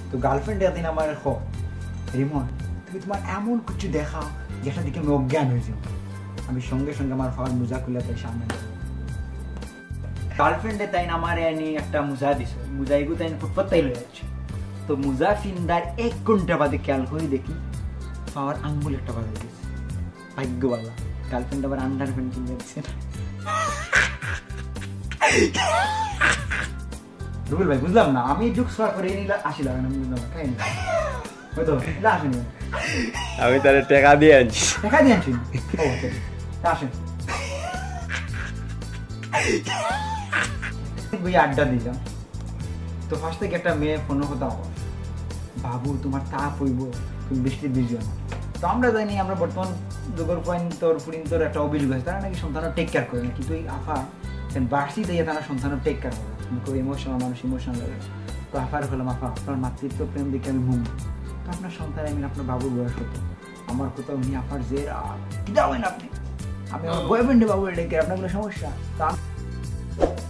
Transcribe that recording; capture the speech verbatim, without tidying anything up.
তো গার্লফ্রেন্ড একদিন আমার খ রিমন তুমি তোমার এমন কিছু দেখাও যেটা দিকে আমি অজ্ঞান হয়েছি। আমি সঙ্গে সঙ্গে আমার ফাওয়ার মোজা খুলে তাই সামনে গার্লফ্রেন্ডে তাই আমার এনে একটা মোজা দিছে, মোজা এগু তাই ফুটপাতাই লয়ে যাচ্ছে। তো মোজা ফিন্দার এক ঘন্টা বাদে খেয়াল করে দেখি পাওয়ার আঙ্গুল একটা বাজে দিয়েছে। ভাগ্যবালা গার্লফ্রেন্ড আবার আন্ডার প্যান্ট কিনে দিচ্ছে। রুবেল ভাই বুঝলাম না, আমি যুগ সোয়া করে নিলে আশি লাগান আমি বুঝলাম না, খাই না হয়তো এটা আসেন আমি তাহলে টাকা দিয়ে আনছি। টাকা দিয়ে আনছি ও আসেন বই আড্ডা দিলাম। তো ফার্স্ট থেকে একটা মেয়ে ফোন কথা আমার বাবু তোমার তাপ হইব তুমি বৃষ্টি দিও না। তো আমরা জানি আমরা বর্তমান যুগের পয়েন্ট তোর পুরিন তোর একটা অভিযোগ আছে তারা নাকি সন্তানও টেক কেয়ার করে না, কিন্তু এই আফা বার্ষি দিয়ে তারা সন্তানও টেক কেয়ার করে, খুব ইমোশনাল মানুষ ইমোশনাল লাগে। তো আফার হলাম আফা আপনার মাতৃত্ব প্রেম দেখে আমি মুগ্ধ। তো আপনার সন্তান আমি আপনার বাবুর বয়স হতো আমার কোথাও উনি আফার যে কিনা হবেন আপনি আমি আমার বয়ফ্রেন্ডে বাবু ডেকে আপনার কোনো সমস্যা। তো